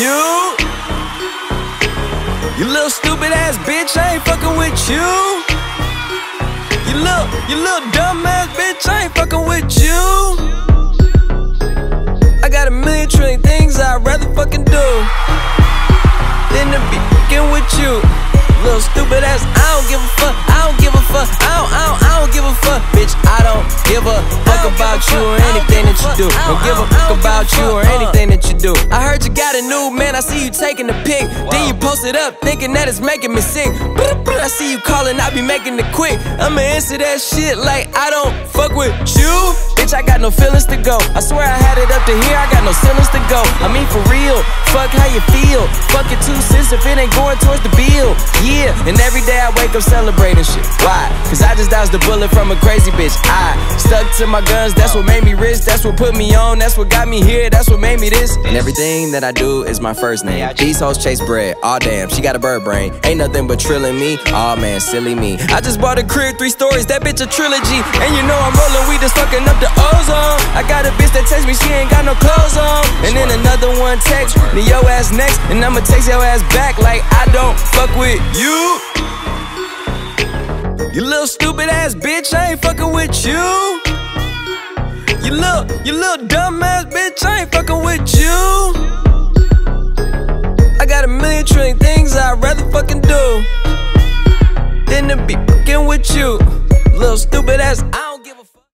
you. You little stupid ass bitch, I ain't fucking with you. You little dumb ass bitch, I ain't fucking with you. I got a million trillion things I'd rather fucking do than to be fucking with you. Little stupid ass, I don't give a fuck, I don't give a fuck, I don't give a fuck, bitch. I don't give a fuck about you or anything that you do. Don't give a fuck about you or anything that you do. I heard you got a new man, I see you taking the pic. Then you post it up, thinking that it's making me sick. I see you calling, I be making it quick. I'ma answer that shit like I don't fuck with you. Bitch, I got no feelings to go. I swear I had it up to here, I got no ceilings to go. I mean for real, fuck how you feel. Fuck your 2 cents if it ain't going towards the bill. Yeah, and every day I wake up celebrating shit. Why? Cause I just dodged a bullet from a crazy bitch. I stuck to my guns, that's what made me rich. That's what put me on, that's what got me here. That's what made me this. And everything that I do is my first name. These hoes chase bread, aw damn, she got a bird brain. Ain't nothing but trilling me, aw man, silly me. I just bought a crib, 3 stories, that bitch a trilogy. And you know I'm rolling weed and sucking up the ozone. I got a bitch that text me, she ain't got no clothes on. And then another one text me, yo ass next. And I'ma text your ass back like I don't fuck with you. You little stupid ass bitch, I ain't fucking with you. You little dumb ass bitch, I ain't fucking with you. I got a million trillion things I'd rather fucking do than to be fucking with you. Little stupid ass, I don't